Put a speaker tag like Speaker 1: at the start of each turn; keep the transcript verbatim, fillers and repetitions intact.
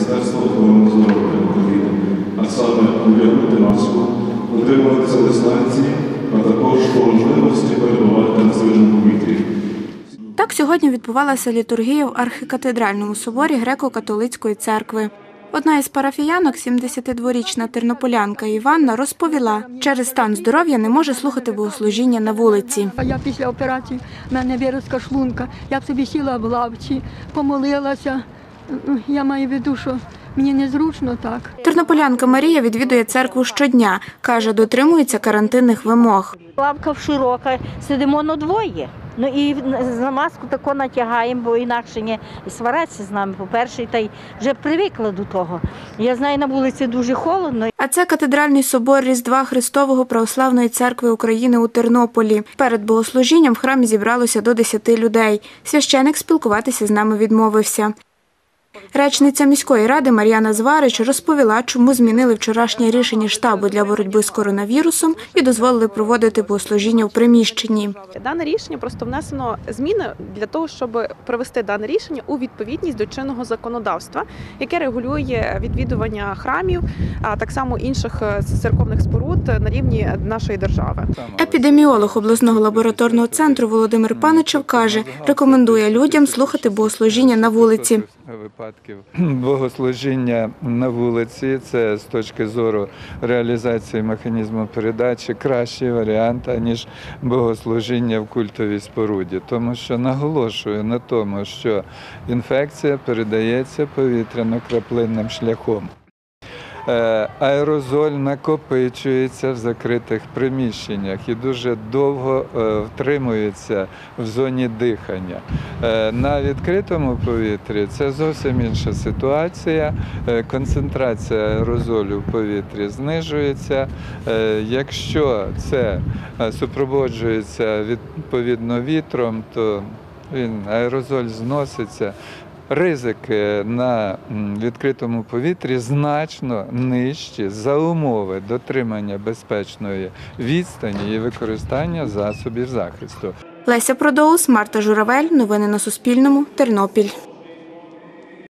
Speaker 1: Міністерства охорони здоров'я України, а саме одягнути маску, утримуватися дистанції, а також по можливості перебувати на свіжому повітрі.
Speaker 2: Так сьогодні відбувалася літургія в архікатедральному соборі Греко-католицької церкви. Одна із парафіянок, сімдесятидворічна тернополянка Іванна, розповіла, через стан здоров'я не може слухати богослужіння на вулиці.
Speaker 3: Я після операції, в мене виразка шлунка, я б собі сіла в лавці, помолилася. Я маю в виду, що мені незручно так.
Speaker 2: Тернополянка Марія відвідує церкву щодня. Каже, дотримується карантинних вимог.
Speaker 4: Лавка широка, сидимо на двоє. Ну і на маску тако натягаємо, бо інакше не свараться з нами, по-перше, та й вже привикла до того. Я знаю, на вулиці дуже холодно.
Speaker 2: А це катедральний собор Різдва Христового Православної церкви України у Тернополі. Перед богослужінням в храмі зібралося до десяти людей. Священик спілкуватися з нами відмовився. Речниця міської ради Мар'яна Зварич розповіла, чому змінили вчорашнє рішення штабу для боротьби з коронавірусом і дозволили проводити богослужіння в приміщенні.
Speaker 5: Дане рішення просто внесено зміни для того, щоб привести дане рішення у відповідність до чинного законодавства, яке регулює відвідування храмів, а так само інших церковних споруд на рівні нашої держави.
Speaker 2: Епідеміолог обласного лабораторного центру Володимир Паничев каже, рекомендує людям слухати богослужіння на вулиці.
Speaker 6: Випадків богослужіння на вулиці – це з точки зору реалізації механізму передачі кращий варіант, ніж богослужіння в культовій споруді. Тому що наголошую на тому, що інфекція передається повітряно-краплинним шляхом. Аерозоль накопичується в закритих приміщеннях і дуже довго втримується в зоні дихання. На відкритому повітрі це зовсім інша ситуація. Концентрація аерозолю в повітрі знижується. Якщо це супроводжується відповідно вітром, то він, аерозоль зноситься. Ризики на відкритому повітрі значно нижчі за умови дотримання безпечної відстані і використання засобів захисту.
Speaker 2: Леся Продоус, Марта Журавель. Новини на Суспільному. Тернопіль.